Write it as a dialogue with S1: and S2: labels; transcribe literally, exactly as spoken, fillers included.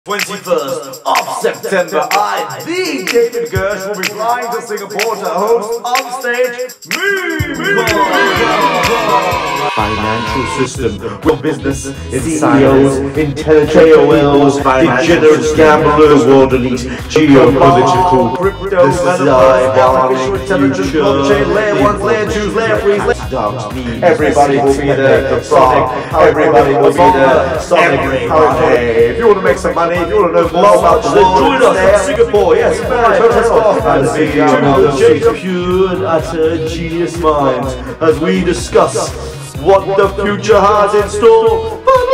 S1: twenty-first of September, I, the David Gersh, will be flying to Singapore to host on stage Memecon.
S2: Financial system, where business
S1: C E Os, intelligent J O Ls, degenerate gamblers, world elite, geopolitical, crypto, this is artificial intelligence, blockchain, layer ones, layer twos, layer threes, everybody will be there, the Sonic, everybody will be there, Sonic, okay, if you want to make some money, if you want to know more about the world, join us in Singapore, yes, and see another pure and utter genius minds as we discuss what the future has in store.